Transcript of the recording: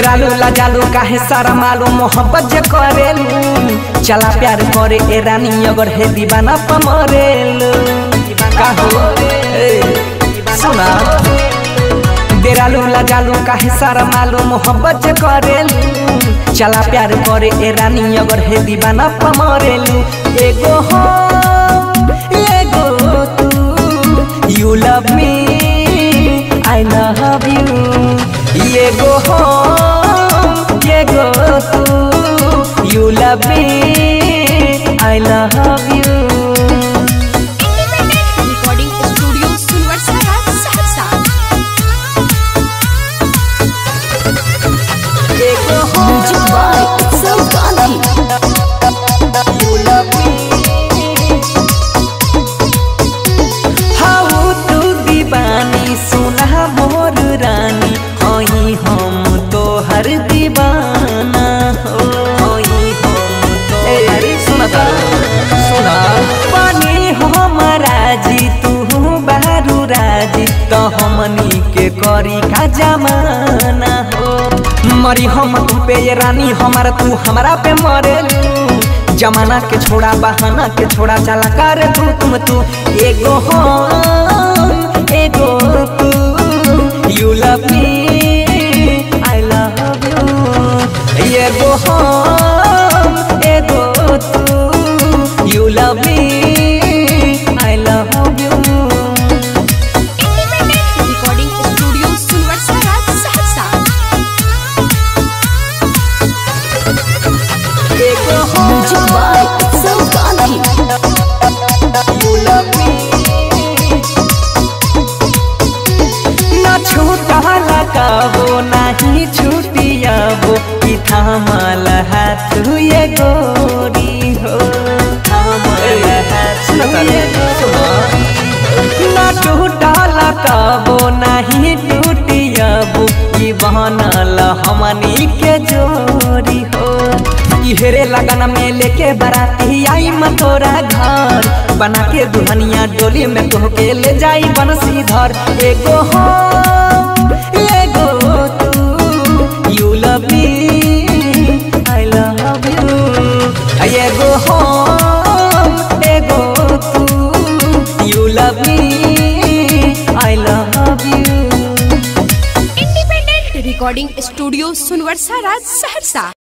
डेरालू लाजालू काहे सारा मालू मोहब्बत जे करेलू चला प्यार करे ए रानी अगर है दीवाना पमरेलू काहो सुना डेरालू लाजालू काहे सारा मालू मोहब्बत जे करेलू चला प्यार करे ए रानी अगर है दीवाना पमरेलू एगो हो एगो तू you love me I love you एगो हो एगो तू you love me I love you recording studio सुनवरसारा सहरसा एगो हो म्यूजिक बाय उत्सव गांधी you love me हाउ तू दीवानी सुना मोर रानी होई हम तो हर दीवाना हो होई हम तो हर सुना पानी हमारा जी तू बारू राजी तो हमनी के करी का जमाना हो मरी हम तू पे ये रानी हमारा तू हमारा पे मरेलू जमाना के छोड़ा बहाना के छोड़ा चला कर तू एगो हो एगो तू you love me I love you एगो हो एगो तू you love me I love you recording studio सुनवरसारा सहरसा एगो हो म्यूजिक बाय उत्सव गांधी you love me ना छूटा लगाबो नहीं छूटियाबो कि थामल हाथ ये गोरी हो थामल हाथ ये गोरी ना टूटा लगाबो नहीं टूटियाबो कि बनल हमनी के जोरी हो हेरे लगन में लेके बराती आई मतोरा घर बना के दुल्हनिया डोली में कह के ले जाई बंसीधर एगो हो एगो तू you love me I love you एगो हो एगो तू you love me I love you independent recording studio सुनवरसारा सहरसा।